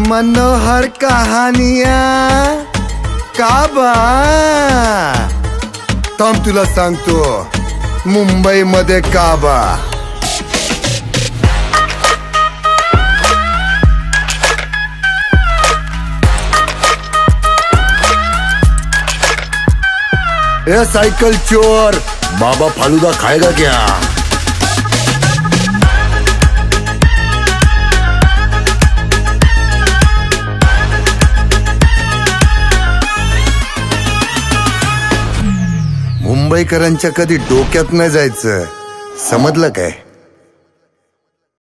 मनोहर कहानियां काबा थांब तुला सांगतो मुंबई मध्ये काबा ए साइकिल चोर बाबा फालूदा खाएगा क्या? मुंबईकरांच्या कधी डोक्यात नाही जायचं समजलं काय?